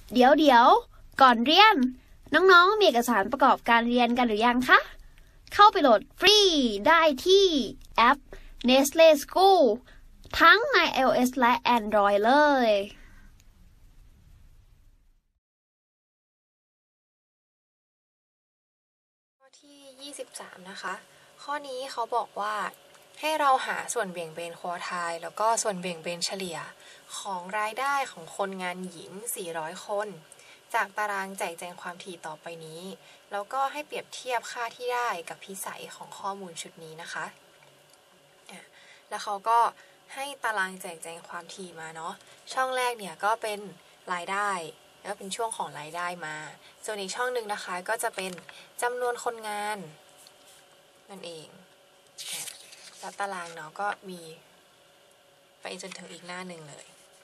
เดี๋ยวก่อนเรียนน้องๆมีเอกสารประกอบการเรียนกันหรือยังคะเข้าไปโหลดฟรีได้ที่แอป Nestle School ทั้งใน iOS และ Android เลยข้อที่23นะคะข้อนี้เขาบอกว่าให้เราหาส่วนเบี่ยงเบนควอไทล์แล้วก็ส่วนเบี่ยงเบนเฉลี่ยของรายได้ของคนงานหญิง400คนจากตารางแจกแจงความถี่ต่อไปนี้แล้วก็ให้เปรียบเทียบค่าที่ได้กับพิสัยของข้อมูลชุดนี้นะคะแล้วเขาก็ให้ตารางแจกแจงความถี่มาเนาะช่องแรกเนี่ยก็เป็นรายได้แล้วเป็นช่วงของรายได้มาส่วนอีกช่องหนึ่งนะคะก็จะเป็นจำนวนคนงานนั่นเองแล้วตารางเนาะก็มีไปจนถึงอีกหน้าหนึ่งเลย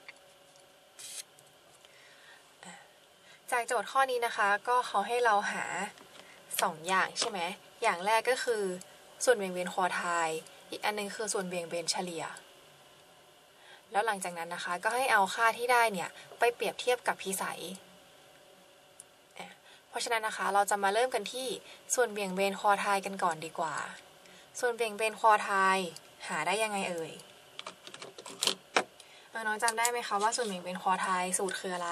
จากโจทย์ข้อนี้นะคะก็เขาให้เราหา2อย่างใช่ไหมอย่างแรกก็คือส่วนเบี่ยงเบนควอไทล์อีกอันนึงคือส่วนเบี่ยงเบนเฉลี่ยแล้วหลังจากนั้นนะคะก็ให้เอาค่าที่ได้เนี่ยไปเปรียบเทียบกับพิสัยเพราะฉะนั้นนะคะเราจะมาเริ่มกันที่ส่วนเบี่ยงเบนควอไทล์กันก่อนดีกว่าส่วนเบี่ยงเบนควอไทล์หาได้ยังไงเอ่ยน้องจำได้ไหมคะว่าส่วนเบี่ยงเบนควอไทล์สูตรคืออะไร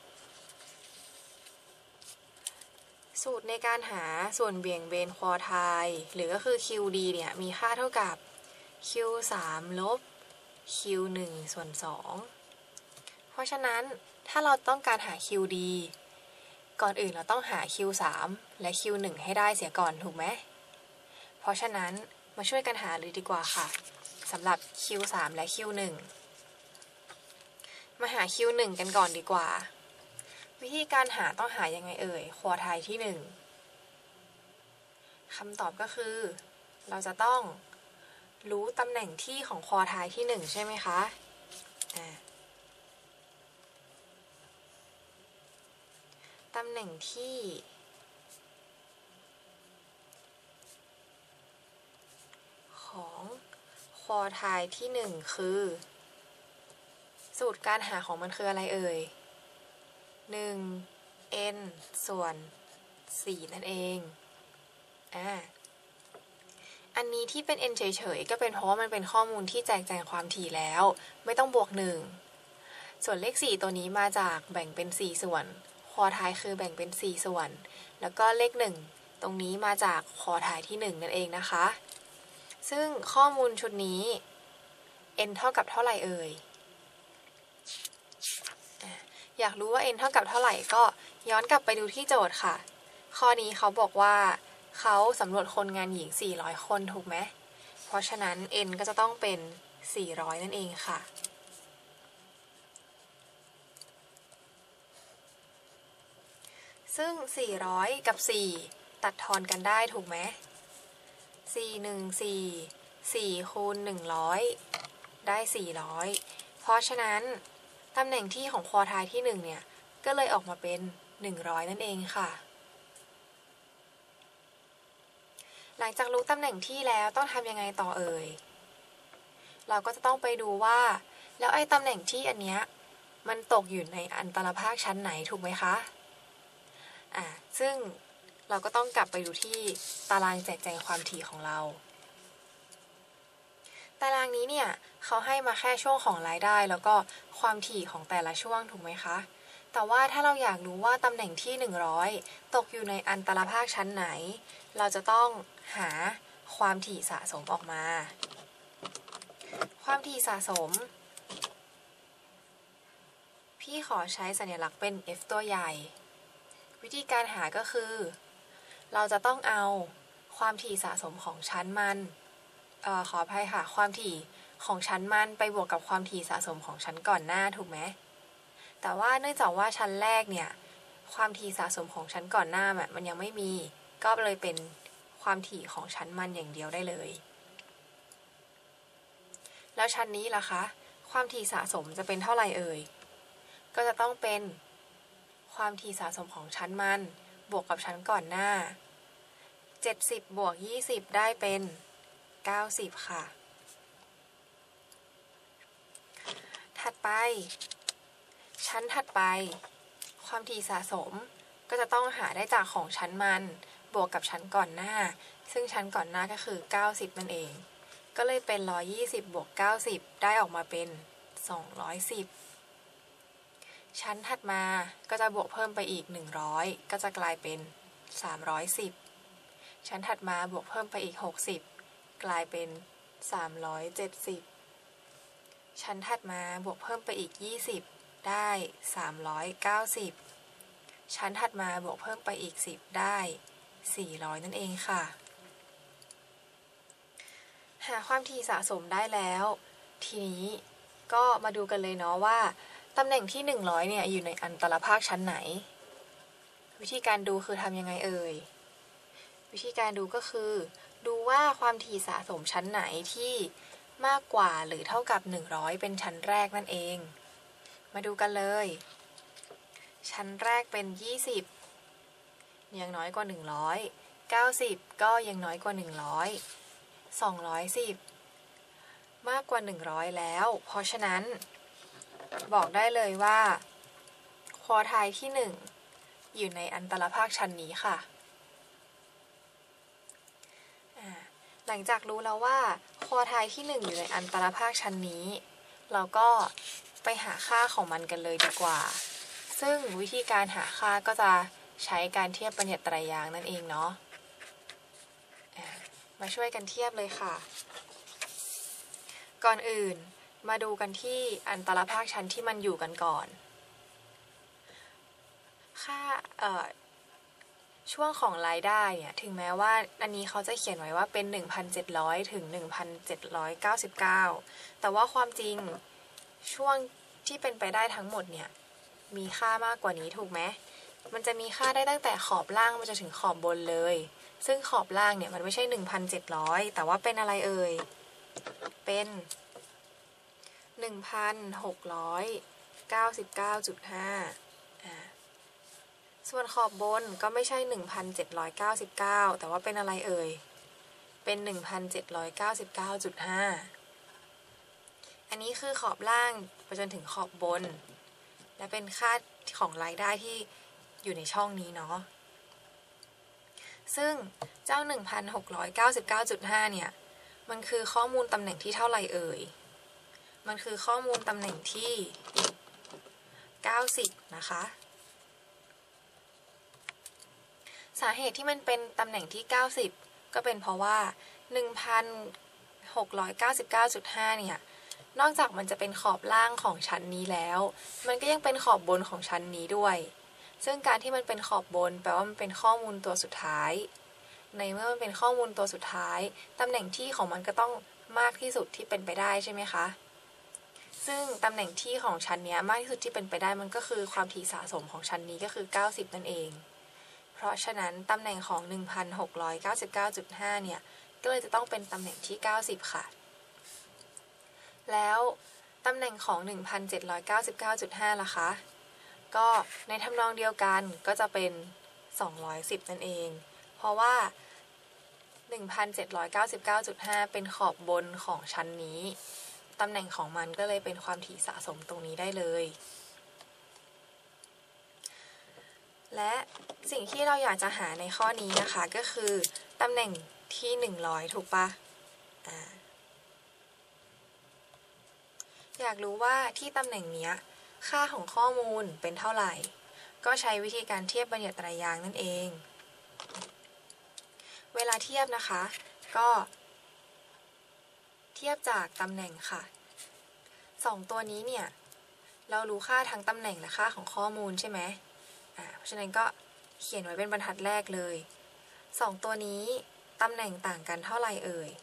สูตรในการหาส่วนเบี่ยงเบนควอไทล์หรือก็คือ QD เนี่ยมีค่าเท่ากับ Q3 ลบ Q1 ส่วน 2เพราะฉะนั้นถ้าเราต้องการหา QD ก่อนอื่นเราต้องหา Q3 และ Q1 ให้ได้เสียก่อนถูกไหมเพราะฉะนั้นมาช่วยกันหาเลยดีกว่าค่ะสำหรับ Q3 และ Q1 มาหา Q1 กันก่อนดีกว่าวิธีการหาต้องหายังไงเอ่ยควอไทล์ที่1คำตอบก็คือเราจะต้องรู้ตำแหน่งที่ของควอไทล์ที่1ใช่ไหมคะตำแหน่งที่ของควอไทล์ที่1คือสูตรการหาของมันคืออะไรเอ่ย1 n ส่วน4นั่นเองอันนี้ที่เป็น n เฉยๆก็เป็นเพราะว่ามันเป็นข้อมูลที่แจกแจงความถี่แล้วไม่ต้องบวก1ส่วนเลข4ตัวนี้มาจากแบ่งเป็น4ส่วนควอไทล์คือแบ่งเป็น4ส่วนแล้วก็เลข1ตรงนี้มาจากควอไทล์ที่1นั่นเองนะคะซึ่งข้อมูลชุดนี้ n เท่ากับเท่าไหร่เอ่ยอยากรู้ว่า n เท่ากับเท่าไหร่ก็ย้อนกลับไปดูที่โจทย์ค่ะข้อนี้เขาบอกว่าเขาสำรวจคนงานหญิง400คนถูกไหมเพราะฉะนั้น n ก็จะต้องเป็น400นั่นเองค่ะซึ่ง400กับ4ตัดทอนกันได้ถูกไหม4คูณ100ได้400เพราะฉะนั้นตำแหน่งที่ของควอไทล์ที่1เนี่ยก็เลยออกมาเป็น100นั่นเองค่ะหลังจากรู้ตำแหน่งที่แล้วต้องทำยังไงต่อเอ่ยเราก็จะต้องไปดูว่าแล้วไอ้ตำแหน่งที่อันเนี้ยมันตกอยู่ในอันตรภาคชั้นไหนถูกไหมคะซึ่งเราก็ต้องกลับไปดูที่ตารางแจกแจงความถี่ของเราตารางนี้เนี่ยเขาให้มาแค่ช่วงของรายได้แล้วก็ความถี่ของแต่ละช่วงถูกไหมคะแต่ว่าถ้าเราอยากรู้ว่าตำแหน่งที่100ตกอยู่ในอันตรภาคชั้นไหนเราจะต้องหาความถี่สะสมออกมาความถี่สะสมพี่ขอใช้สัญลักษณ์เป็น F ตัวใหญ่วิธีการหาก็คือเราจะต้องเอาความถี่สะสมของชั้นมันขออภัยค่ะความถี่ของชั้นมันไปบวกกับความถี่สะสมของชั้นก่อนหน้าถูกไหมแต่ว่าเนื่องจากว่าชั้นแรกเนี่ยความถี่สะสมของชั้นก่อนหน้ามันยังไม่มีก็เลยเป็นความถี่ของชั้นมันอย่างเดียวได้เลยแล้วชั้นนี้ล่ะคะความถี่สะสมจะเป็นเท่าไหร่เอ่ยก็จะต้องเป็นความถี่สะสมของชั้นมันบวกกับชั้นก่อนหน้า70บวก20ได้เป็น90ค่ะถัดไปชั้นถัดไปความถี่สะสมก็จะต้องหาได้จากของชั้นมันบวกกับชั้นก่อนหน้าซึ่งชั้นก่อนหน้าก็คือ90นั่นเองก็เลยเป็น120บวก90ได้ออกมาเป็น210ชั้นถัดมาก็จะบวกเพิ่มไปอีก100ก็จะกลายเป็น310ชั้นถัดมาบวกเพิ่มไปอีก60กลายเป็น370ชั้นถัดมาบวกเพิ่มไปอีก20ได้390ชั้นถัดมาบวกเพิ่มไปอีก10ได้400นั่นเองค่ะหาความถี่สะสมได้แล้วทีนี้ก็มาดูกันเลยเนาะว่าตำแหน่งที่100เนี่ยอยู่ในอันตรภาคชั้นไหนวิธีการดูคือทำยังไงเอ่ยวิธีการดูก็คือดูว่าความถี่สะสมชั้นไหนที่มากกว่าหรือเท่ากับ100เป็นชั้นแรกนั่นเองมาดูกันเลยชั้นแรกเป็น20ยังน้อยกว่า100 90ก็ยังน้อยกว่า100 210มากกว่า100แล้วเพราะฉะนั้นบอกได้เลยว่าควอไทล์ที่1อยู่ในอันตรภาคชั้นนี้ค่ะหลังจากรู้แล้วว่าควอไทล์ที่1อยู่ในอันตรภาคชั้นนี้เราก็ไปหาค่าของมันกันเลยดีกว่าซึ่งวิธีการหาค่าก็จะใช้การเทียบบัญญัติไตรยางค์นั่นเองเนาะมาช่วยกันเทียบเลยค่ะก่อนอื่นมาดูกันที่อันตรภาคชั้นที่มันอยู่กันก่อนค่าช่วงของรายได้เนี่ยถึงแม้ว่าอันนี้เขาจะเขียนไว้ว่าเป็น 1,700 ถึง 1,799 แต่ว่าความจริงช่วงที่เป็นไปได้ทั้งหมดเนี่ยมีค่ามากกว่านี้ถูกไหมมันจะมีค่าได้ตั้งแต่ขอบล่างมาจนถึงขอบบนเลยซึ่งขอบล่างเนี่ยมันไม่ใช่ 1,700 แต่ว่าเป็นอะไรเอ่ยเป็น 1,699.5 ส่วนขอบบนก็ไม่ใช่ 1,799 แต่ว่าเป็นอะไรเอ่ยเป็น 1,799.5 อันนี้คือขอบล่างไปจนถึงขอบบนและเป็นค่าของรายได้ที่อยู่ในช่องนี้เนาะซึ่งเจ้า 1,699.5 เนี่ยมันคือข้อมูลตำแหน่งที่เท่าไหร่เอ่ยมันคือข้อมูลตำแหน่งที่90นะคะสาเหตุที่มันเป็นตำแหน่งที่90ก็เป็นเพราะว่า 1,699.5 เนี่ยนอกจากมันจะเป็นขอบล่างของชั้นนี้แล้วมันก็ยังเป็นขอบบนของชั้นนี้ด้วยซึ่งการที่มันเป็นขอบบนแปลว่ามันเป็นข้อมูลตัวสุดท้ายในเมื่อมันเป็นข้อมูลตัวสุดท้ายตำแหน่งที่ของมันก็ต้องมากที่สุดที่เป็นไปได้ใช่ไหมคะซึ่งตำแหน่งที่ของชั้นนี้มากที่สุดที่เป็นไปได้มันก็คือความถี่สะสมของชั้นนี้ก็คือ90นั่นเองเพราะฉะนั้นตำแหน่งของ 1,699.5 เนี่ยก็เลยจะต้องเป็นตำแหน่งที่90ค่ะแล้วตำแหน่งของ 1,799.5 ล่ะคะก็ในทำนองเดียวกันก็จะเป็น210นั่นเองเพราะว่า 1,799.5 เป็นขอบบนของชั้นนี้ตำแหน่งของมันก็เลยเป็นความถี่สะสมตรงนี้ได้เลยและสิ่งที่เราอยากจะหาในข้อนี้นะคะก็คือตำแหน่งที่100ถูกปะอยากรู้ว่าที่ตำแหน่งนี้ค่าของข้อมูลเป็นเท่าไหร่ก็ใช้วิธีการเทียบบัญญัติไตรยางค์นั่นเองเวลาเทียบนะคะก็เทียบจากตำแหน่งค่ะ2ตัวนี้เนี่ยเรารู้ค่าทั้งตำแหน่งและค่าของข้อมูลใช่ไหมเพราะฉะนั้นก็เขียนไว้เป็นบรรทัดแรกเลย2ตัวนี้ตำแหน่งต่างกันเท่าไหร่เอ่ย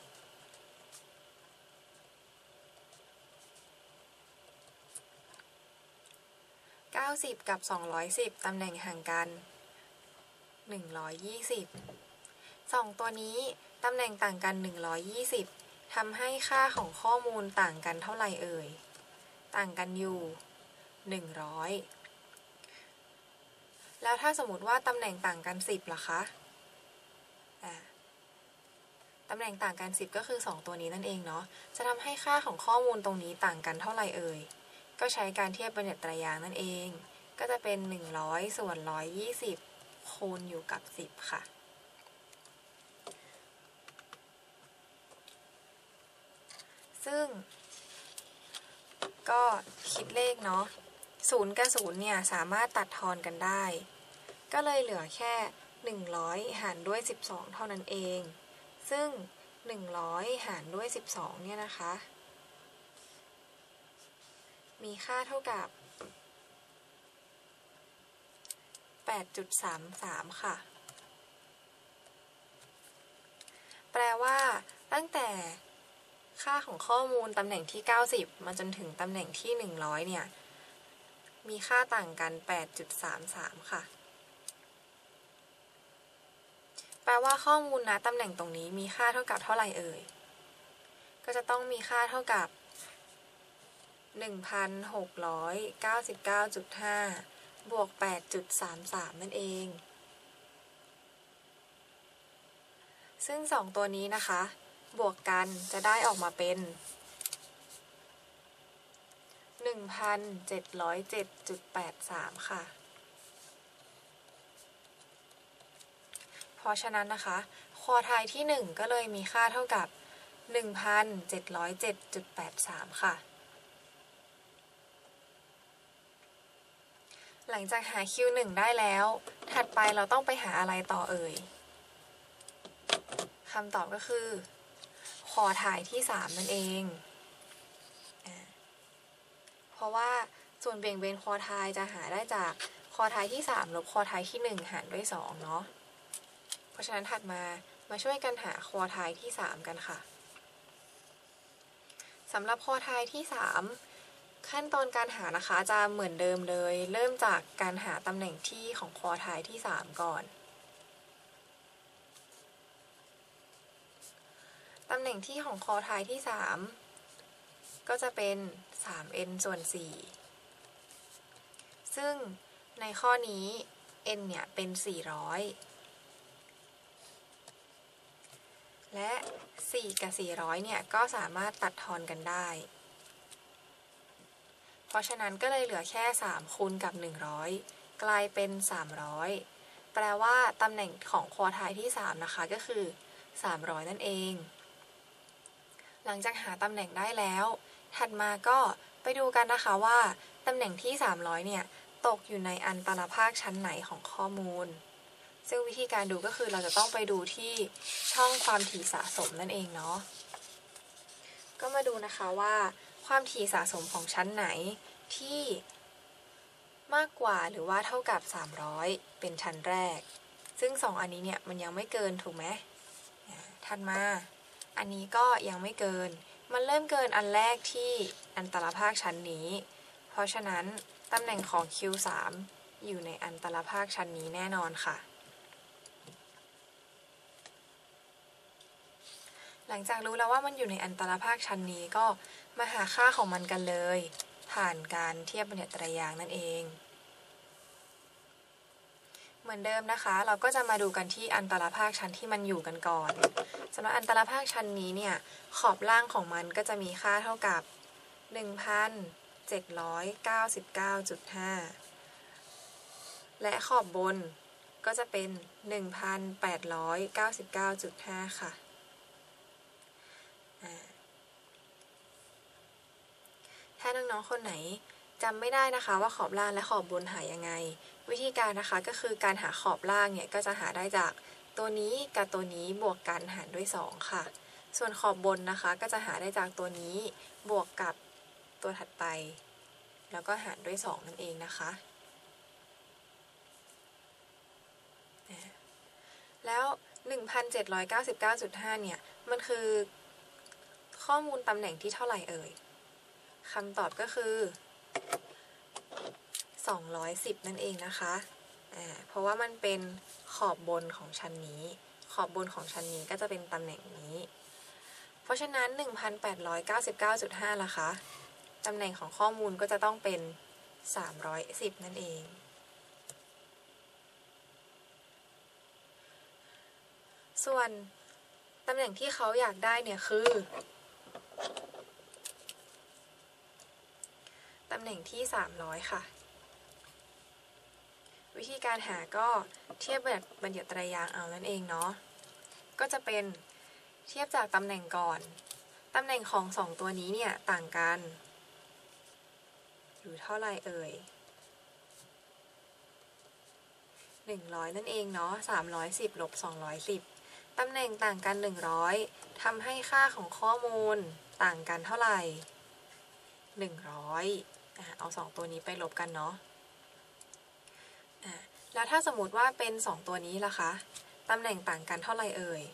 90กับ210ตำแหน่งห่างกัน120 2ตัวนี้ตำแหน่งต่างกัน120ทำให้ค่าของข้อมูลต่างกันเท่าไหร่เอ่ยต่างกันอยู่100แล้วถ้าสมมติว่าตำแหน่งต่างกัน10ล่ะคะตำแหน่งต่างกัน10ก็คือ2ตัวนี้นั่นเองเนาะจะทำให้ค่าของข้อมูลตรงนี้ต่างกันเท่าไหร่เอ่ยก็ใช้การเทียบบัญญัติไตรยางค์นั่นเองก็จะเป็น100ส่วน120คูณอยู่กับ10ค่ะซึ่งก็คิดเลขเนาะ0กับ0เนี่ยสามารถตัดทอนกันได้ก็เลยเหลือแค่100หารด้วย12เท่านั้นเองซึ่ง100หารด้วย12เนี่ยนะคะมีค่าเท่ากับ8.33 ค่ะแปลว่าตั้งแต่ค่าของข้อมูลตำแหน่งที่90มาจนถึงตำแหน่งที่100เนี่ยมีค่าต่างกัน 8.33 ค่ะแปลว่าข้อมูลนะตำแหน่งตรงนี้มีค่าเท่ากับเท่าไหร่เอ่ยก็จะต้องมีค่าเท่ากับ 1,699.5 บวก 8.33 นั่นเองซึ่ง2ตัวนี้นะคะบวกกันจะได้ออกมาเป็น 1,707.83 ค่ะเพราะฉะนั้นนะคะควอไทล์ที่1ก็เลยมีค่าเท่ากับ 1,707.83 ค่ะหลังจากหา Q1 ได้แล้วถัดไปเราต้องไปหาอะไรต่อเอ่ยคำตอบก็คือควอไทล์ที่3นั่นเองเพราะว่าส่วนเบี่ยงเบนควอไทล์จะหาได้จากควอไทล์ที่3ลบควอไทล์ที่1หารด้วย2เนาะเพราะฉะนั้นถัดมาช่วยกันหาควอไทล์ที่3กันค่ะสำหรับควอไทล์ที่3ขั้นตอนการหานะคะจะเหมือนเดิมเลยเริ่มจากการหาตำแหน่งที่ของควอไทล์ที่3ก่อนตำแหน่งที่ของควอไทล์ที่3ก็จะเป็น 3n ส่วน4ซึ่งในข้อนี้ n เนี่ยเป็น400และ4กับ400เนี่ยก็สามารถตัดทอนกันได้เพราะฉะนั้นก็เลยเหลือแค่3คูณกับ100กลายเป็น300แปลว่าตำแหน่งของควอไทล์ที่3นะคะก็คือ300นั่นเองหลังจากหาตำแหน่งได้แล้วถัดมาก็ไปดูกันนะคะว่าตำแหน่งที่300เนี่ยตกอยู่ในอันตรภาคชั้นไหนของข้อมูลซึ่งวิธีการดูก็คือเราจะต้องไปดูที่ช่องความถี่สะสมนั่นเองเนาะก็มาดูนะคะว่าความถี่สะสมของชั้นไหนที่มากกว่าหรือว่าเท่ากับ300เป็นชั้นแรกซึ่ง2อันนี้เนี่ยมันยังไม่เกินถูกไหมถัดมาอันนี้ก็ยังไม่เกินมันเริ่มเกินอันแรกที่อันตรภาคชั้นนี้เพราะฉะนั้นตำแหน่งของ Q3 อยู่ในอันตรภาคชั้นนี้แน่นอนค่ะหลังจากรู้แล้วว่ามันอยู่ในอันตรภาคชั้นนี้ก็มาหาค่าของมันกันเลยผ่านการเทียบบัญญัติไตรยางค์นั่นเองเหมือนเดิมนะคะเราก็จะมาดูกันที่อันตรภาคชั้นที่มันอยู่กันก่อนสำหรับอันตรภาคชั้นนี้เนี่ยขอบล่างของมันก็จะมีค่าเท่ากับ 1,799.5 และขอบบนก็จะเป็น 1,899.5 ค่ะถ้าน้องๆคนไหนจำไม่ได้นะคะว่าขอบล่างและขอบบนหายังไงวิธีการนะคะก็คือการหาขอบล่างเนี่ยก็จะหาได้จากตัวนี้กับตัวนี้บวกกันหารด้วย2ค่ะส่วนขอบบนนะคะก็จะหาได้จากตัวนี้บวกกับตัวถัดไปแล้วก็หารด้วย2นั่นเองนะคะแล้ว 1,799.5 เนี่ยมันคือข้อมูลตำแหน่งที่เท่าไหร่เอ่ยคำตอบก็คือ210นั่นเองนะคะเพราะว่ามันเป็นขอบบนของชั้นนี้ขอบบนของชั้นนี้ก็จะเป็นตำแหน่งนี้เพราะฉะนั้น 1,899.5 ล่ะคะตำแหน่งของข้อมูลก็จะต้องเป็น310นั่นเองส่วนตำแหน่งที่เขาอยากได้เนี่ยคือตำแหน่งที่300ค่ะวิธีการหาก็เทียบแบบบัญญัติไตรยางค์เอานั่นเองเนาะก็จะเป็นเทียบจากตำแหน่งก่อนตำแหน่งของ2ตัวนี้เนี่ยต่างกันอยู่เท่าไหร่เอ่ย100นั่นเองเนาะ310ลบ210ตำแหน่งต่างกัน100ทำให้ค่าของข้อมูลต่างกันเท่าไหร่100เอา2ตัวนี้ไปลบกันเนาะแล้วถ้าสมมติว่าเป็น2ตัวนี้ล่ะคะตำแหน่งต่างกันเท่าไหร่เอ่ย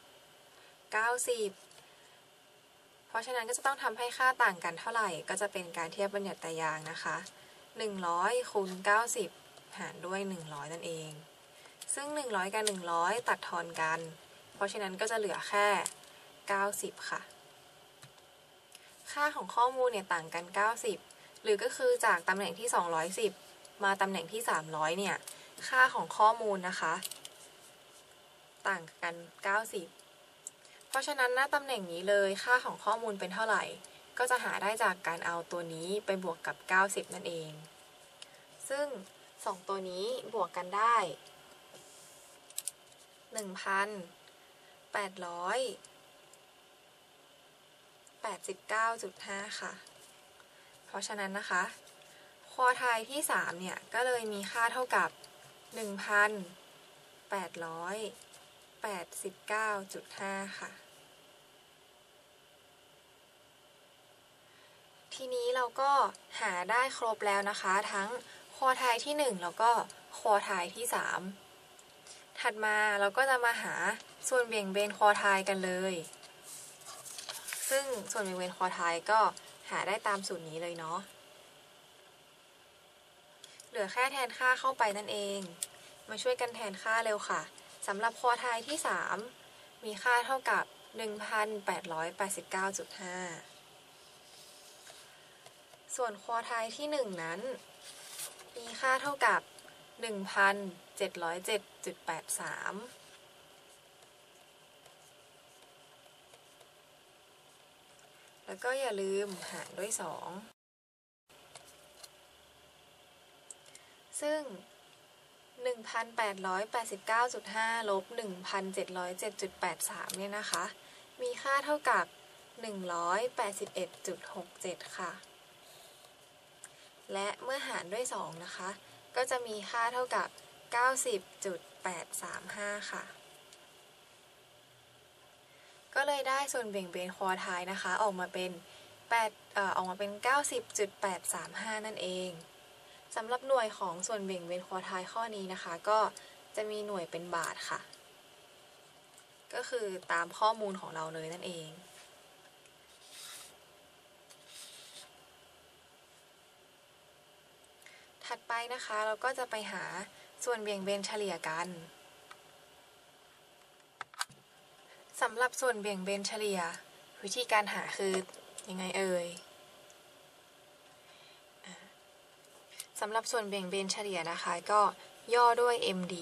90เพราะฉะนั้นก็จะต้องทำให้ค่าต่างกันเท่าไหร่ก็จะเป็นการเทียบบัญญัติไตรยางค์นะคะ100คูณ90หารด้วย100นั่นเองซึ่ง100กับ100ตัดทอนกันเพราะฉะนั้นก็จะเหลือแค่90ค่ะค่าของข้อมูลเนี่ยต่างกัน90หรือก็คือจากตำแหน่งที่210มาตำแหน่งที่300เนี่ยค่าของข้อมูลนะคะต่างกัน90เพราะฉะนั้นณตำแหน่งนี้เลยค่าของข้อมูลเป็นเท่าไหร่ก็จะหาได้จากการเอาตัวนี้ไปบวกกับ90นั่นเองซึ่ง2ตัวนี้บวกกันได้1,889.5 ค่ะเพราะฉะนั้นนะคะควอไทล์ที่3เนี่ยก็เลยมีค่าเท่ากับ 1,889.5 ค่ะทีนี้เราก็หาได้ครบแล้วนะคะทั้งควอไทล์ที่1แล้วก็ควอไทล์ที่3ถัดมาเราก็จะมาหาส่วนเบี่ยงเบนควอไทล์กันเลยซึ่งส่วนเบี่ยงเบนควอไทล์ก็หาได้ตามสูตรนี้เลยเนาะเหลือแค่แทนค่าเข้าไปนั่นเองมาช่วยกันแทนค่าเร็วค่ะสำหรับควอไทล์ที่3มีค่าเท่ากับ 1,889.5 ส่วนควอไทล์ที่1นั้นมีค่าเท่ากับ 1,707.83 แล้วก็อย่าลืมหารด้วย2ซึ่ง 1,889.5 ลบ 1,707.83 เนี่ยนะคะมีค่าเท่ากับ 181.67 ค่ะและเมื่อหารด้วย2นะคะก็จะมีค่าเท่ากับ 90.835 ค่ะก็เลยได้ส่วนเบี่ยงเบนควอไทล์นะคะออกมาเป็น 90.835 นั่นเองสำหรับหน่วยของส่วนเบี่ยงเบนควอไทล์ข้อนี้นะคะก็จะมีหน่วยเป็นบาทค่ะก็คือตามข้อมูลของเราเลยนั่นเองถัดไปนะคะเราก็จะไปหาส่วนเบี่ยงเบนเฉลี่ยกันสำหรับส่วนเบี่ยงเบนเฉลี่ยวิธีการหาคือยังไงเอ่ยสำหรับส่วนเบี่ยงเบนเฉลี่ยนะคะก็ย่อด้วย MD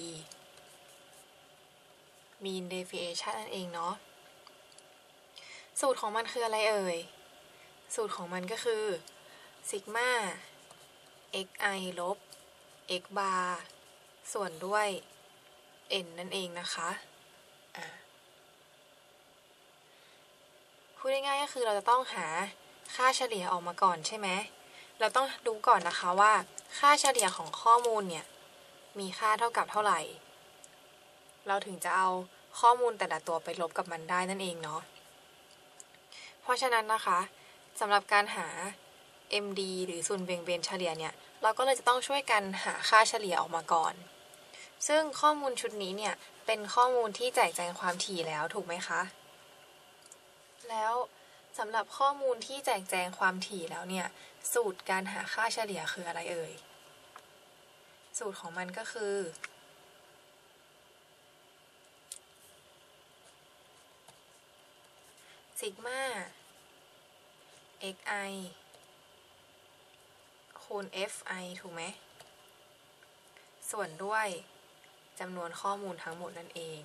mean deviation นั่นเองเนาะสูตรของมันคืออะไรเอ่ยสูตรของมันก็คือซิกมา xi ลบ x bar ส่วนด้วย n นั่นเองนะคะพูดง่ายๆก็คือเราจะต้องหาค่าเฉลี่ยออกมาก่อนใช่ไหมเราต้องดูก่อนนะคะว่าค่าเฉลี่ยของข้อมูลเนี่ยมีค่าเท่ากับเท่าไหร่เราถึงจะเอาข้อมูลแต่ละตัวไปลบกับมันได้นั่นเองเนาะเพราะฉะนั้นนะคะสำหรับการหา MD หรือส่วนเบี่ยงเบนเฉลี่ยเนี่ยเราก็เลยจะต้องช่วยกันหาค่าเฉลี่ยออกมาก่อนซึ่งข้อมูลชุดนี้เนี่ยเป็นข้อมูลที่แจกแจงความถี่แล้วถูกไหมคะแล้วสำหรับข้อมูลที่แจกแจงความถี่แล้วเนี่ยสูตรการหาค่าเฉลี่ยคืออะไรเอ่ยสูตรของมันก็คือซิกมา xi คูณ fi ถูกไหมส่วนด้วยจำนวนข้อมูลทั้งหมดนั่นเอง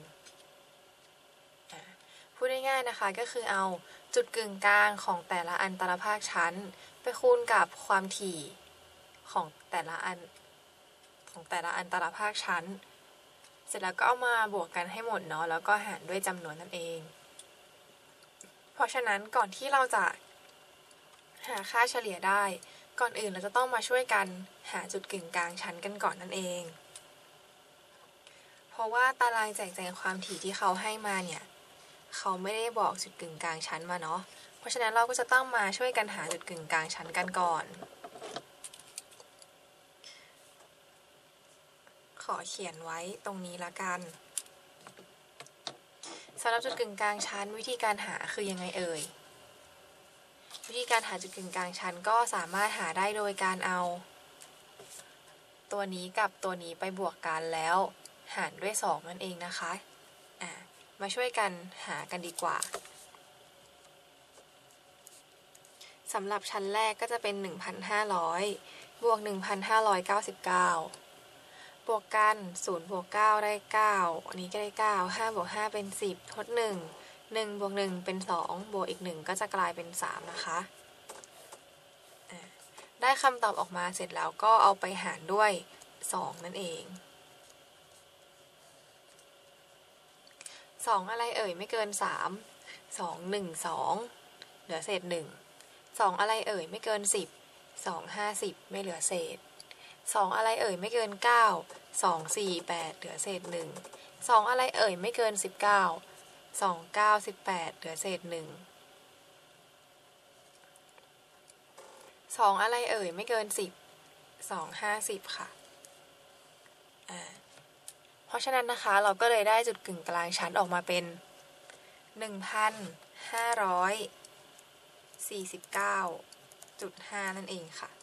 พูดง่ายๆนะคะก็คือเอาจุดกึ่งกลางของแต่ละอันตรภาคชั้นไปคูณกับความถี่ของแต่ละอันของแต่ละอันตรภาคชั้นเสร็จแล้วก็เอามาบวกกันให้หมดเนาะแล้วก็หารด้วยจำนวนนั่นเองเพราะฉะนั้นก่อนที่เราจะหาค่าเฉลี่ยได้ก่อนอื่นเราจะต้องมาช่วยกันหาจุดกึ่งกลางชั้นกันก่อนนั่นเองเพราะว่าตารางแจกแจงความถี่ที่เขาให้มาเนี่ยเขาไม่ได้บอกจุดกึ่งกลางชั้นมาเนาะเพราะฉะนั้นเราก็จะต้องมาช่วยกันหาจุดกึ่งกลางชั้นกันก่อนขอเขียนไว้ตรงนี้ละกันสำหรับจุดกึ่งกลางชั้นวิธีการหาคือยังไงเอ่ยวิธีการหาจุดกึ่งกลางชั้นก็สามารถหาได้โดยการเอาตัวนี้กับตัวนี้ไปบวกกันแล้วหารด้วย2นั่นเองนะคะมาช่วยกันหากันดีกว่าสำหรับชั้นแรกก็จะเป็น 1,500 บวก 1,599 บวกกัน0บวก9ได้9อันนี้ก็ได้9 5บวก5เป็น10ทด1 1บวก1เป็น2บวกอีก1ก็จะกลายเป็น3นะคะได้คำตอบออกมาเสร็จแล้วก็เอาไปหารด้วย2นั่นเอง2อะไรเอ่ยไม่เกิน3 2 1 2เหลือเศษ1 2อะไรเอ่ยไม่เกิน10 2 5 10ไม่เหลือเศษ2อะไรเอ่ยไม่เกิน9 2 4 8เหลือเศษ1 2อะไรเอ่ยไม่เกิน19 2 9 18เหลือเศษ1 2อะไรเอ่ยไม่เกิน10 2 50ค่ะเพราะฉะนั้นนะคะเราก็เลยได้จุดกึ่งกลางชั้นออกมาเป็น 1,549.5 นั่นเองค่ะ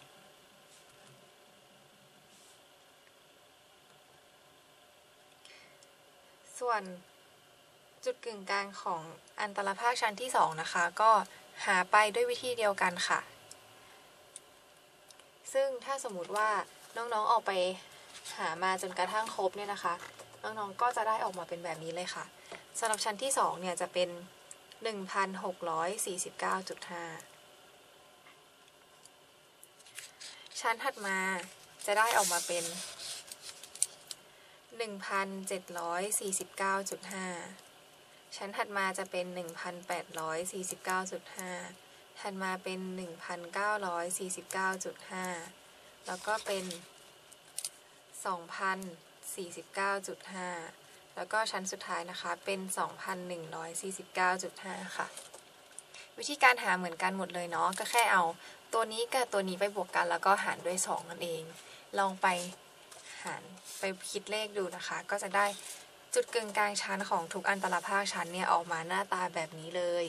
ส่วนจุดกึ่งกลางของอันตรภาคชั้นที่2นะคะก็หาไปด้วยวิธีเดียวกันค่ะซึ่งถ้าสมมุติว่าน้องๆออกไปหามาจนกระทั่งครบเนี่ยนะคะน้องๆก็จะได้ออกมาเป็นแบบนี้เลยค่ะสำหรับชั้นที่2เนี่ยจะเป็น 1,649.5 ชั้นถัดมาจะได้ออกมาเป็น 1,749.5 ชั้นถัดมาจะเป็น 1,849.5 ถัดมาเป็น 1,949.5 แล้วก็เป็น 2,049.5 แล้วก็ชั้นสุดท้ายนะคะเป็น 2,149.5 ค่ะวิธีการหาเหมือนกันหมดเลยเนาะก็แค่เอาตัวนี้กับตัวนี้ไปบวกกันแล้วก็หารด้วย2นั่นเองลองไปหารไปคิดเลขดูนะคะก็จะได้จุดกึ่งกลางชั้นของทุกอันตรภาคชั้นเนี่ยออกมาหน้าตาแบบนี้เลย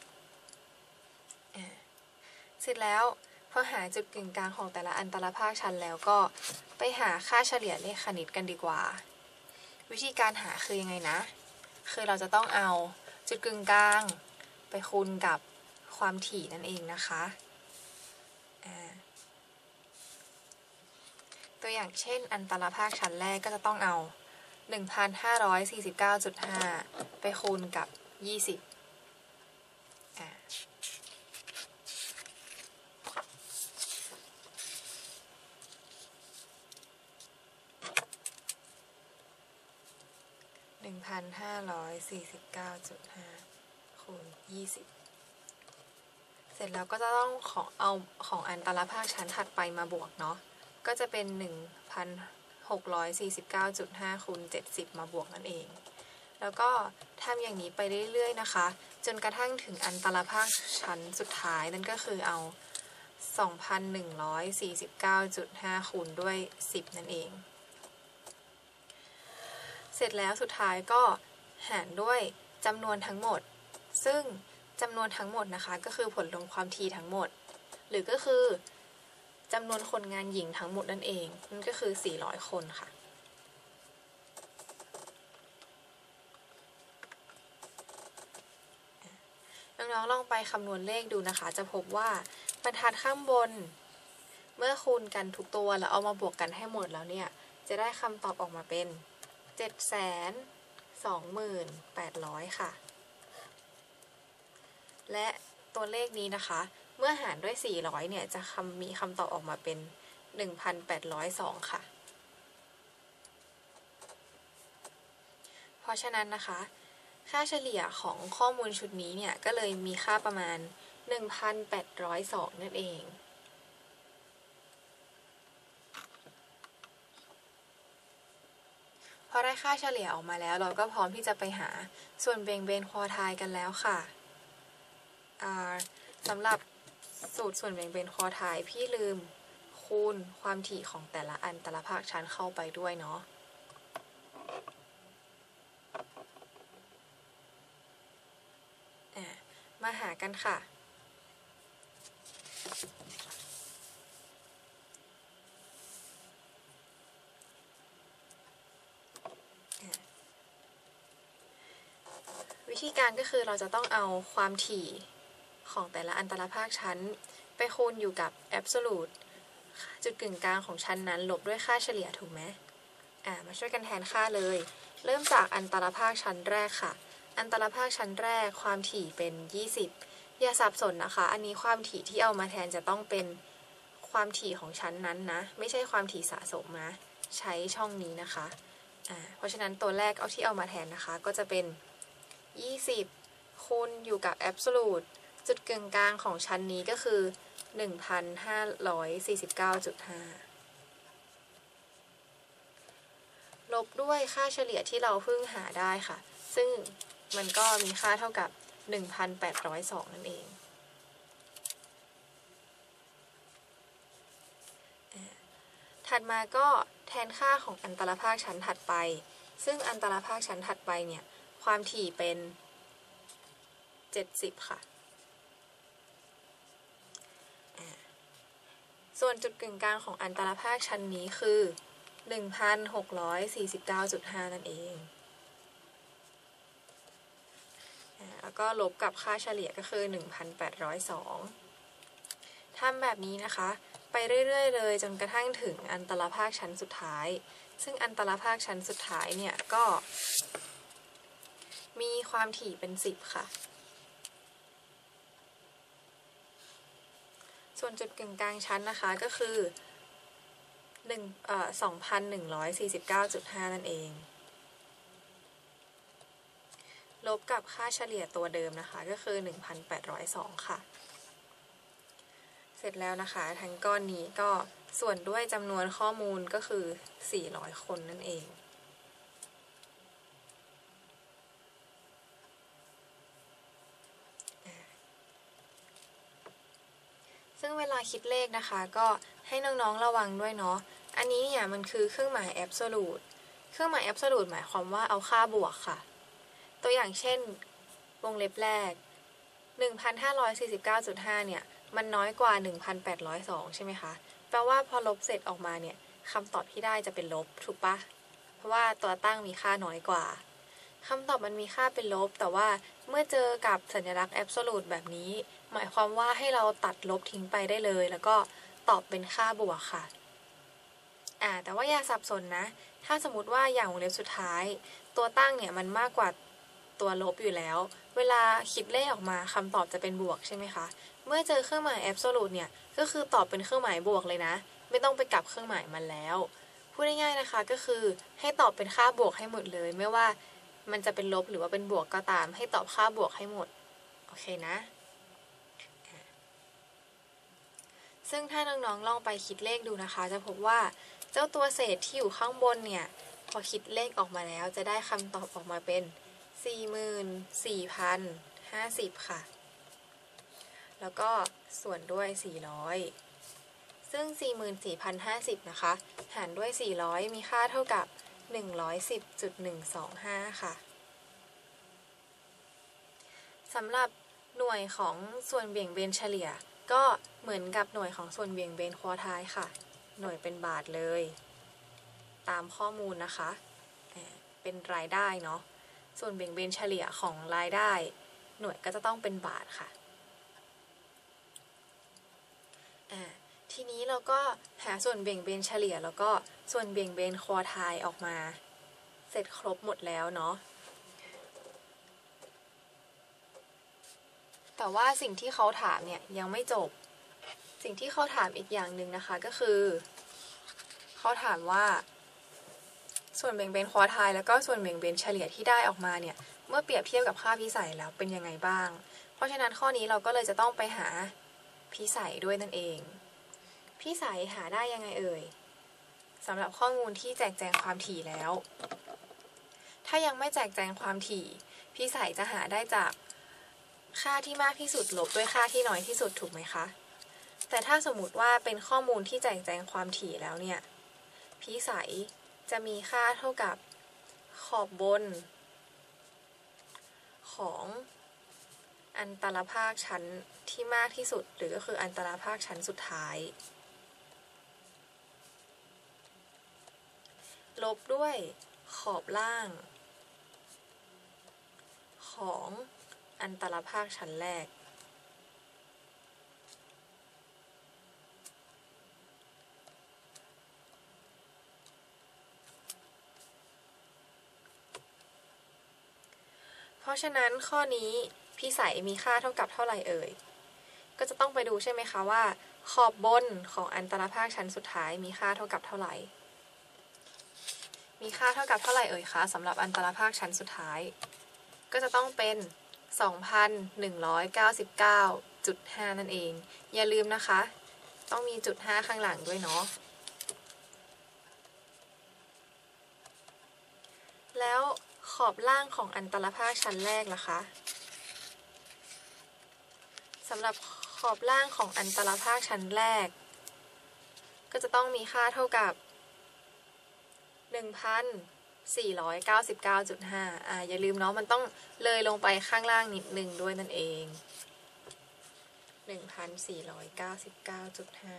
เสร็จแล้วพอหาจุดกึ่งกลางของแต่ละอันตรภาคชั้นแล้วก็ไปหาค่าเฉลี่ยเลขคณิตกันดีกว่าวิธีการหาคือยังไงนะคือเราจะต้องเอาจุดกึ่งกลางไปคูณกับความถี่นั่นเองนะคะตัวอย่างเช่นอันตรภาคชั้นแรกก็จะต้องเอา 1,549.5 ไปคูณกับ20 1,549.5 คูณ 20 เสร็จแล้วก็จะต้องเอาของอันตรภาคชั้นถัดไปมาบวกเนาะก็จะเป็น 1,649.5 คูณ 70 มาบวกนั่นเองแล้วก็ทำอย่างนี้ไปเรื่อยๆนะคะจนกระทั่งถึงอันตรภาคชั้นสุดท้ายนั่นก็คือเอา 2,149.5 คูณด้วย10นั่นเองเสร็จแล้วสุดท้ายก็หารด้วยจำนวนทั้งหมดซึ่งจำนวนทั้งหมดนะคะก็คือผลรวมความถี่ทั้งหมดหรือก็คือจำนวนคนงานหญิงทั้งหมดนั่นเองนั่นก็คือ400คนค่ะน้องๆลองไปคำนวณเลขดูนะคะจะพบว่าบรรทัดข้างบนเมื่อคูณกันทุกตัวแล้วเอามาบวกกันให้หมดแล้วเนี่ยจะได้คำตอบออกมาเป็น 720,800 ค่ะและตัวเลขนี้นะคะเมื่อหารด้วย400เนี่ยจะมีคำตอบออกมาเป็น 1,802 ค่ะราะฉะนั้นนะคะค่าเฉลี่ยของข้อมูลชุดนี้เนี่ยก็เลยมีค่าประมาณ 1,802 นั่นเองพอได้ค่าเฉลี่ยออกมาแล้วเราก็พร้อมที่จะไปหาส่วนเบี่ยงเบนควอไทล์กันแล้วค่ะสำหรับสูตรส่วนเบี่ยงเบนควอไทล์พี่ลืมคูณความถี่ของแต่ละอันแต่ละภาคชั้นเข้าไปด้วยเนาะมาหากันค่ะวิธีการก็คือเราจะต้องเอาความถี่ของแต่ละอันแต่ละภาคชั้นไปคูณอยู่กับ absolute จุดกึ่งกลางของชั้นนั้นลบด้วยค่าเฉลี่ยถูกไหมมาช่วยกันแทนค่าเลยเริ่มจากอันตรภาคชั้นแรกค่ะอันตรภาคชั้นแรกความถี่เป็น 20อย่าสับสนนะคะอันนี้ความถี่ที่เอามาแทนจะต้องเป็นความถี่ของชั้นนั้นนะไม่ใช่ความถี่สะสมนะใช้ช่องนี้นะคะเพราะฉะนั้นตัวแรกที่เอามาแทนนะคะก็จะเป็น20คูณอยู่กับ absolute จุดกึ่งกลางของชั้นนี้ก็คือ 1,549.5 ลบด้วยค่าเฉลี่ยที่เราเพิ่งหาได้ค่ะซึ่งมันก็มีค่าเท่ากับ 1,802 นั่นเองถัดมาก็แทนค่าของอันตรภาคชั้นถัดไปซึ่งอันตรภาคชั้นถัดไปเนี่ยความถี่เป็น70ค่ะส่วนจุดกึ่งกลางของอันตรภาคชั้นนี้คือ 1,649.5 นั่นเองแล้วก็ลบกับค่าเฉลี่ยก็คือ 1,802 ทำแบบนี้นะคะไปเรื่อยๆเลยจนกระทั่งถึงอันตรภาคชั้นสุดท้ายซึ่งอันตรภาคชั้นสุดท้ายเนี่ยก็มีความถี่เป็น10ค่ะส่วนจุดกึ่งกลางชั้นนะคะก็คือ2,149.5 นั่นเองลบกับค่าเฉลี่ยตัวเดิมนะคะก็คือ 1,802 ค่ะเสร็จแล้วนะคะทั้งก้อนนี้ก็ส่วนด้วยจำนวนข้อมูลก็คือ400คนนั่นเองซึ่งเวลาคิดเลขนะคะก็ให้น้องๆระวังด้วยเนาะอันนี้เนี่ยมันคือเครื่องหมาย absolute เครื่องหมาย absolute หมายความว่าเอาค่าบวกค่ะตัวอย่างเช่นวงเล็บแรก 1,549.5 เนี่ยมันน้อยกว่า 1,802 ใช่ไหมคะแปลว่าพอลบเสร็จออกมาเนี่ยคำตอบที่ได้จะเป็นลบถูกปะเพราะว่าตัวตั้งมีค่าน้อยกว่าคำตอบมันมีค่าเป็นลบแต่ว่าเมื่อเจอกับสัญลักษณ์ absolute แบบนี้หมายความว่าให้เราตัดลบทิ้งไปได้เลยแล้วก็ตอบเป็นค่าบวกค่ะแต่ว่าอย่าสับสนนะถ้าสมมติว่าอย่างวงเล็บสุดท้ายตัวตั้งเนี่ยมันมากกว่าตัวลบอยู่แล้วเวลาคิดเลขออกมาคำตอบจะเป็นบวกใช่ไหมคะเมื่อเจอเครื่องหมาย absolute เนี่ยก็คือตอบเป็นเครื่องหมายบวกเลยนะไม่ต้องไปกลับเครื่องหมายมันแล้วพูดง่ายๆนะคะก็คือให้ตอบเป็นค่าบวกให้หมดเลยไม่ว่ามันจะเป็นลบหรือว่าเป็นบวกก็ตามให้ตอบค่าบวกให้หมดโอเคนะซึ่งถ้าน้องๆลองไปคิดเลขดูนะคะจะพบว่าเจ้าตัวเศษที่อยู่ข้างบนเนี่ยพอคิดเลขออกมาแล้วจะได้คำตอบออกมาเป็น 44,050 ค่ะแล้วก็ส่วนด้วย400ซึ่ง 44,050 นะคะหารด้วย400มีค่าเท่ากับ 110.125 ค่ะสำหรับหน่วยของส่วนเบี่ยงเบนเฉลี่ยก็เหมือนกับหน่วยของส่วนเบี่ยงเบนควอไทล์ค่ะหน่วยเป็นบาทเลยตามข้อมูลนะคะเป็นรายได้เนาะส่วนเบี่ยงเบนเฉลี่ยของรายได้หน่วยก็จะต้องเป็นบาทค่ะทีนี้เราก็หาส่วนเบี่ยงเบนเฉลี่ยแล้วก็ส่วนเบี่ยงเบนควอไทล์ออกมาเสร็จครบหมดแล้วเนาะแต่ว่าสิ่งที่เขาถามเนี่ยยังไม่จบสิ่งที่เขาถามอีกอย่างหนึ่งนะคะก็คือเขาถามว่าส่วนเบี่ยงเบนควอไทล์แล้วก็ส่วนเบี่ยงเบนเฉลี่ยที่ได้ออกมาเนี่ยเมื่อเปรียบเทียบกับค่าพิสัยแล้วเป็นยังไงบ้างเพราะฉะนั้นข้อนี้เราก็เลยจะต้องไปหาพิสัยด้วยนั่นเองพิสัยหาได้ยังไงเอ่ยสำหรับข้อมูลที่แจกแจงความถี่แล้วถ้ายังไม่แจกแจงความถี่พิสัยจะหาได้จากค่าที่มากที่สุดลบด้วยค่าที่น้อยที่สุดถูกไหมคะแต่ถ้าสมมุติว่าเป็นข้อมูลที่แจกแจงความถี่แล้วเนี่ยพิสัยจะมีค่าเท่ากับขอบบนของอันตรภาคชั้นที่มากที่สุดหรือก็คืออันตรภาคชั้นสุดท้ายลบด้วยขอบล่างของอันตรภาคชั้นแรกเพราะฉะนั้นข้อนี้พิสัยมีค่าเท่ากับเท่าไหร่เอ่ยก็จะต้องไปดูใช่ไหมคะว่าขอบบนของอันตรภาคชั้นสุดท้ายมีค่าเท่ากับเท่าไหร่มีค่าเท่ากับเท่าไหร่เอ่ยคะสำหรับอันตรภาคชั้นสุดท้ายก็จะต้องเป็น 2,199.5 นั่นเองอย่าลืมนะคะต้องมีจุด5ข้างหลังด้วยเนาะแล้วขอบล่างของอันตรภาคชั้นแรกล่ะคะสำหรับขอบล่างของอันตรภาคชั้นแรกก็จะต้องมีค่าเท่ากับ 1,499.5 อย่าลืมเนาะมันต้องเลยลงไปข้างล่างนิดนึงด้วยนั่นเอง 1,499.5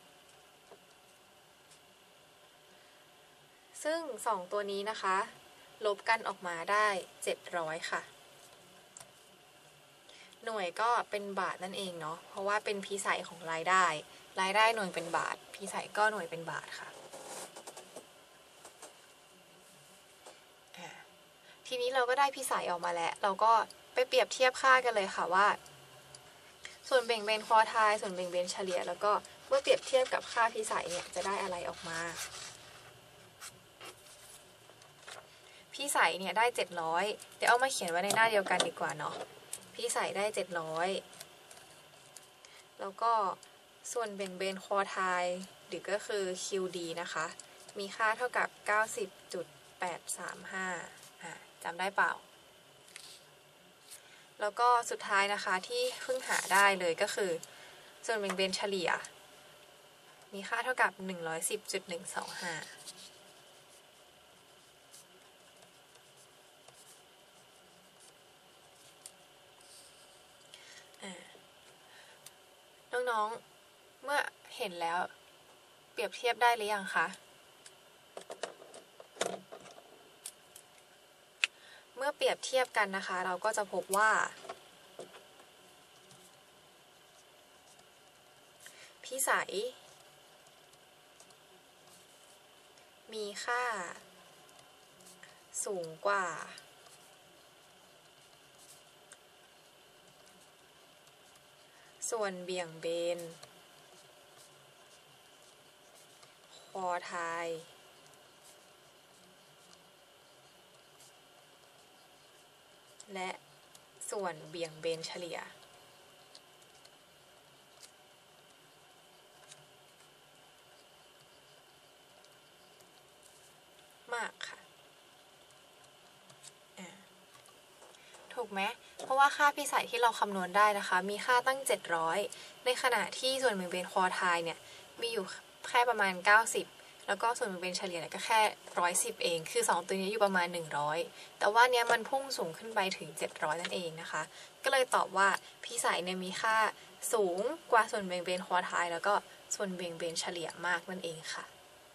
ซึ่ง2ตัวนี้นะคะลบกันออกมาได้700ค่ะหน่วยก็เป็นบาทนั่นเองเนาะเพราะว่าเป็นพิสัยของรายได้หน่วยเป็นบาทพิสัยก็หน่วยเป็นบาทค่ะทีนี้เราก็ได้พิสัยออกมาแล้วเราก็ไปเปรียบเทียบค่ากันเลยค่ะว่าส่วนเบี่ยงเบนควอไทล์ส่วนเบี่ยงเบนเฉลี่ยแล้วก็เมื่อเปรียบเทียบกับค่าพิสัยเนี่ยจะได้อะไรออกมาพิสัยเนี่ยได้700เดี๋ยวเอามาเขียนไว้ในหน้าเดียวกันดีกว่าเนาะพิสัยได้700แล้วก็ส่วนเบี่ยงเบนควอไทล์หรือก็คือ QD นะคะมีค่าเท่ากับ 90.835 จำได้เปล่าแล้วก็สุดท้ายนะคะที่เพิ่งหาได้เลยก็คือส่วนเบี่ยงเบนเฉลี่ยมีค่าเท่ากับ 110.125น้องๆเมื่อเห็นแล้วเปรียบเทียบได้หรือยังคะเมื่อเปรียบเทียบกันนะคะเราก็จะพบว่าพิสัยมีค่าสูงกว่าส่วนเบี่ยงเบนควอไทล์และส่วนเบี่ยงเบนเฉลี่ยมากค่ะถูกไหมเพราะว่าค่าพิสัยที่เราคำนวณได้นะคะมีค่าตั้ง700ในขณะที่ส่วนเบี่ยงเบนควอไทล์เนี่ยมีอยู่แค่ประมาณ90แล้วก็ส่วนเบี่ยงเบนเฉลี่ยก็แค่110เองคือ2ตัวนี้อยู่ประมาณ100แต่ว่าเนี้ยมันพุ่งสูงขึ้นไปถึง700นั่นเองนะคะก็เลยตอบว่าพิสัยเนี่ยมีค่าสูงกว่าส่วนเบี่ยงเบนควอไทล์แล้วก็ส่วนเบี่ยงเบนเฉลี่ยมากนั่นเองค่ะ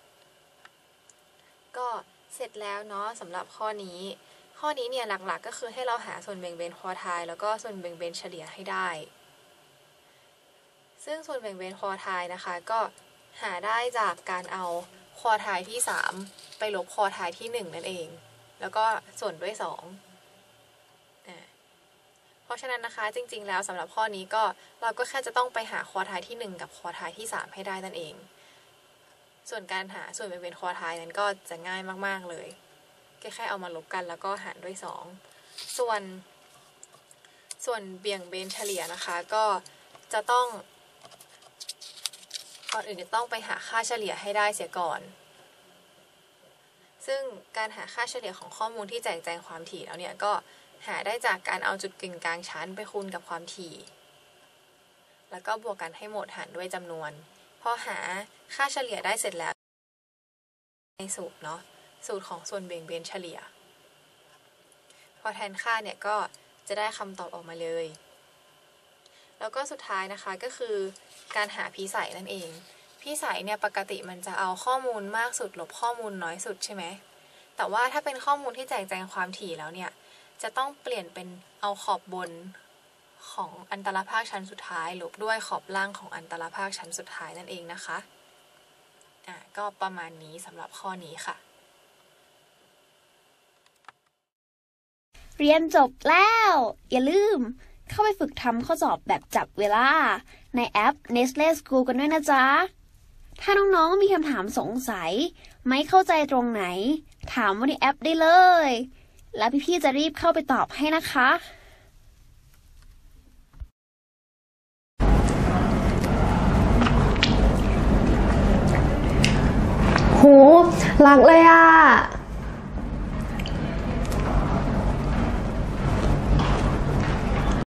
ก็เสร็จแล้วเนาะสำหรับข้อนี้เนี่ยหลักๆก็คือให้เราหาส่วนเบี่ยงเบนควอไทล์แล้วก็ส่วนเบี่ยงเบนเฉลี่ยให้ได้ซึ่งส่วนเบี่ยงเบนควอไทล์นะคะก็หาได้จากการเอาควอไทล์ที่3ไปลบควอไทล์ที่1นั่นเองแล้วก็ส่วนด้วย2เพราะฉะนั้นนะคะจริงๆแล้วสำหรับข้อนี้ก็เราก็แค่จะต้องไปหาควอไทล์ที่1กับควอไทล์ที่3ให้ได้นั่นเองส่วนการหาส่วนเบี่ยงเบนควอไทล์นั้นก็จะง่ายมากๆเลยก็แค่เอามาลบกันแล้วก็หารด้วย2ส่วนเบี่ยงเบนเฉลี่ยนะคะก็จะต้องก่อนอื่นจะต้องไปหาค่าเฉลี่ยให้ได้เสียก่อนซึ่งการหาค่าเฉลี่ยของข้อมูลที่แจกแจงความถี่แล้วเนี่ยก็หาได้จากการเอาจุดกึ่งกลางชั้นไปคูณกับความถี่แล้วก็บวกกันให้หมดหารด้วยจำนวนพอหาค่าเฉลี่ยได้เสร็จแล้วในสูตรเนาะสูตรของส่วนเบี่ยงเบนเฉลี่ยพอแทนค่าเนี่ยก็จะได้คำตอบออกมาเลยแล้วก็สุดท้ายนะคะก็คือการหาพิสัยนั่นเองพิสัยเนี่ยปกติมันจะเอาข้อมูลมากสุดลบข้อมูลน้อยสุดใช่ไหมแต่ว่าถ้าเป็นข้อมูลที่แจกแจงความถี่แล้วเนี่ยจะต้องเปลี่ยนเป็นเอาขอบบนของอันตรภาคชั้นสุดท้ายลบด้วยขอบล่างของอันตรภาคชั้นสุดท้ายนั่นเองนะคะก็ประมาณนี้สำหรับข้อนี้ค่ะเรียนจบแล้วอย่าลืมเข้าไปฝึกทำข้อสอบแบบจับเวลาในแอป Nestle School กันด้วยนะจ๊ะถ้าน้องๆมีคำถามสงสัยไม่เข้าใจตรงไหนถามว่าในแอปได้เลยแล้วพี่ๆจะรีบเข้าไปตอบให้นะคะโหรักเลยอ่ะ